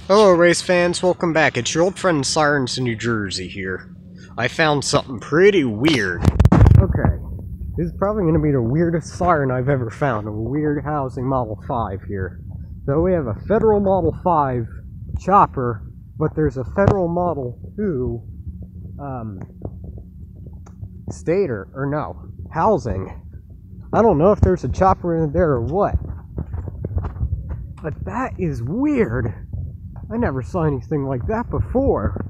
Hello race fans, welcome back. It's your old friend Sirens in New Jersey here. I found something pretty weird. Okay, this is probably going to be the weirdest siren I've ever found. A weird housing Model 5 here. So we have a Federal Model 5 chopper, but there's a Federal Model 2 stator, or no, housing. I don't know if there's a chopper in there or what. But that is weird. I never saw anything like that before.